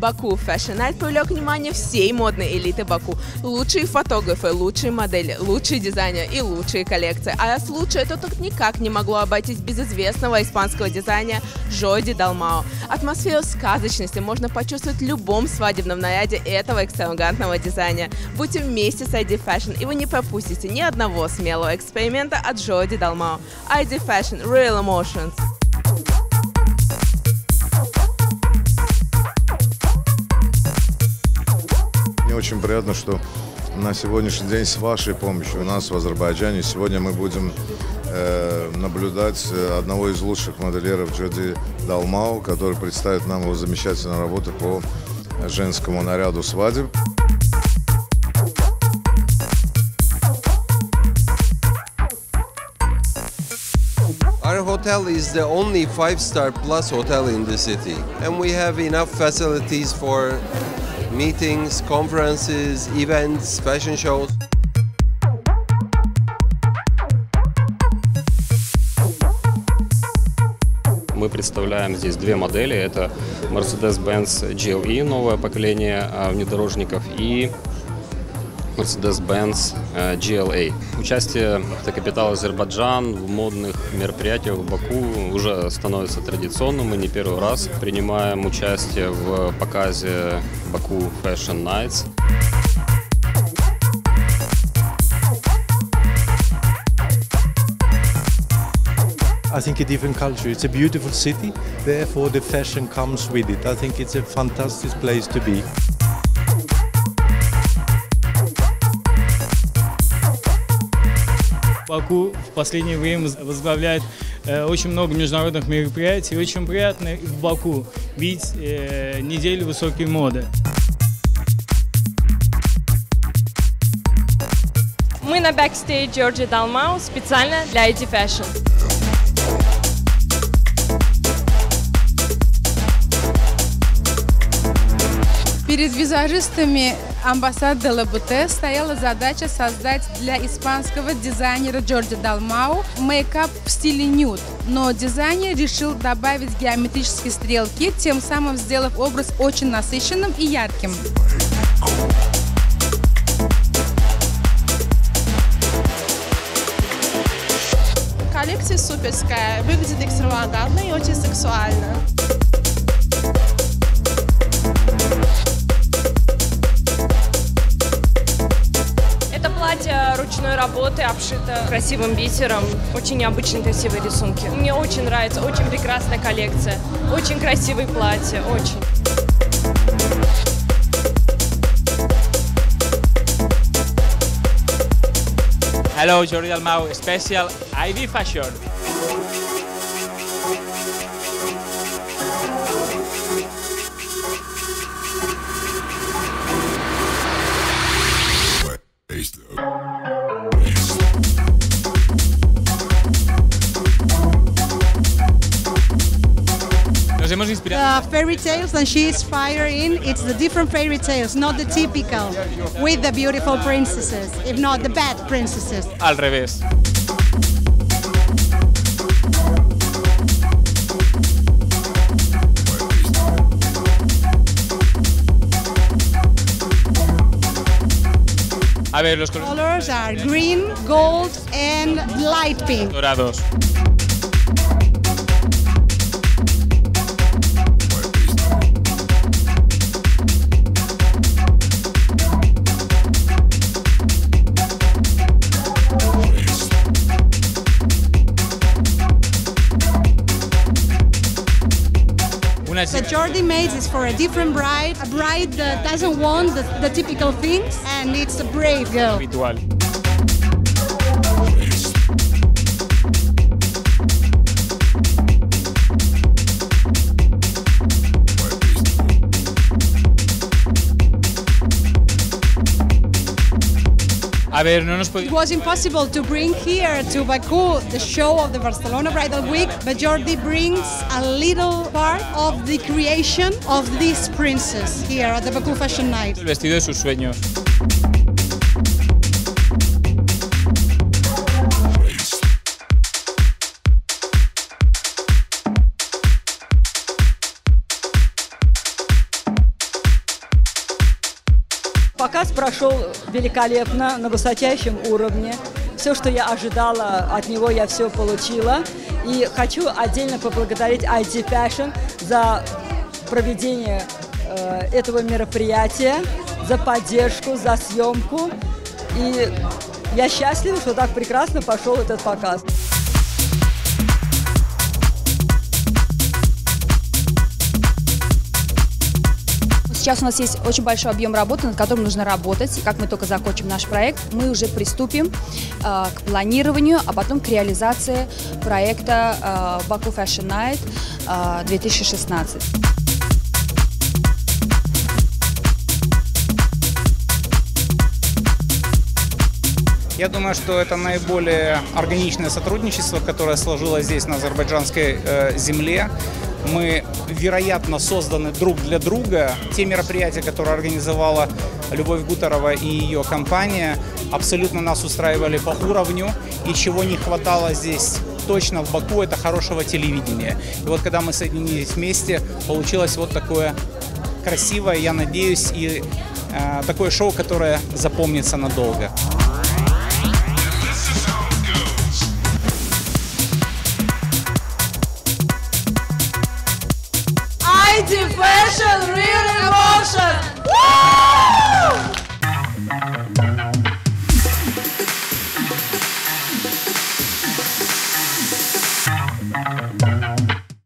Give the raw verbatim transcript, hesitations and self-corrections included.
Baku Fashion Night привлек внимание всей модной элиты Баку. Лучшие фотографы, лучшие модели, лучшие дизайнеры и лучшие коллекции. А случай это тут никак не могло обойтись без известного испанского дизайнера Джорди Далмао. Атмосферу сказочности можно почувствовать в любом свадебном наряде этого экстравагантного дизайнера. Будьте вместе с ай ди Fashion, и вы не пропустите ни одного смелого эксперимента от Джорди Далмао. ай ди Fashion – Real Emotions. Мне очень приятно, что на сегодняшний день с вашей помощью у нас в Азербайджане сегодня мы будем э, наблюдать одного из лучших модельеров Джорди Далмао, который представит нам его замечательную работу по женскому наряду свадеб. Our hotel is the only five-star plus hotel in the city, and we have enough facilities for meetings, conferences, events, fashion shows. Мы представляем здесь две модели. Это Mercedes-Benz джи эл и, новое поколение внедорожников, и Mercedes-Benz джи эл эй. Участие Автокапитала Азербайджан в модных мероприятиях в Баку уже становится традиционным. Мы не первый раз принимаем участие в показе Baku Fashion Nights. I think a different culture. It's a beautiful city, therefore the fashion comes with it. I think it's a fantastic place to be. Баку в последнее время возглавляет э, очень много международных мероприятий. Очень приятно в Баку видеть э, неделю высокой моды. Мы на бэкстейдж Джорди Далмао специально для ай ди Fashion. Перед визажистами Ambassade de la Beauté стояла задача создать для испанского дизайнера Джорди Далмао мейкап в стиле нюд, но дизайнер решил добавить геометрические стрелки, тем самым сделав образ очень насыщенным и ярким. Коллекция суперская, выглядит экстравагантно и очень сексуально. Платье ручной работы, обшито красивым бисером, очень необычные красивые рисунки. Мне очень нравится, очень прекрасная коллекция, очень красивые платья, очень. Hello, Jordi Dalmau, special ай ди Fashion. The fairy tales, and she is firing. It's the different fairy tales, not the typical, with the beautiful princesses, if not the bad princesses. Al revés. A ver, los colors are green, gold, and light pink. Dorados. The Jordi made is for a different bride, a bride that doesn't want the, the typical things, and it's a brave girl. Habitual. A ver, no nos It was impossible to bring here to Baku the show of the Barcelona Bridal Week, but Jordi brings a little part of the creation of this princess here at the Baku Fashion Night. El vestido de sus sueños. Показ прошел великолепно, на высочайшем уровне. Все, что я ожидала от него, я все получила. И хочу отдельно поблагодарить ай ди Fashion за проведение э, этого мероприятия, за поддержку, за съемку. И я счастлива, что так прекрасно пошел этот показ. Сейчас у нас есть очень большой объем работы, над которым нужно работать. И как мы только закончим наш проект, мы уже приступим э, к планированию, а потом к реализации проекта э, Baku Fashion Night э, две тысячи шестнадцать. Я думаю, что это наиболее органичное сотрудничество, которое сложилось здесь, на азербайджанской э, земле. Мы, вероятно, созданы друг для друга. Те мероприятия, которые организовала Любовь Гутерова и ее компания, абсолютно нас устраивали по уровню. И чего не хватало здесь точно в Баку, это хорошего телевидения. И вот когда мы соединились вместе, получилось вот такое красивое, я надеюсь, и э, такое шоу, которое запомнится надолго. ай ди Fashion Real